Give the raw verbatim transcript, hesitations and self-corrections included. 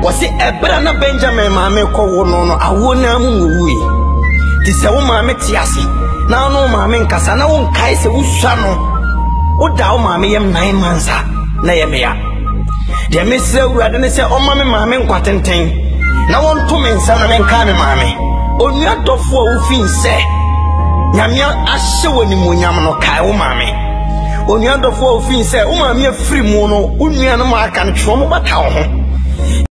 Wasi ebra na Benjamin maame ko wo no no awo na mu wuwi ti se wo maame ti ase na no maame nkasa na wo nkai se wusua no wo da wo maame yem nine months na yem ya de mesre awurade ne se o maame maame nkwatenten na won to me nsa na me nka me maame onua dofo a wo fin se nyamia ahye woni monyam no kai wo maame onua dofo a wo fin se wo maame afiri mu no onua no ma aka no tro mo bata wo ho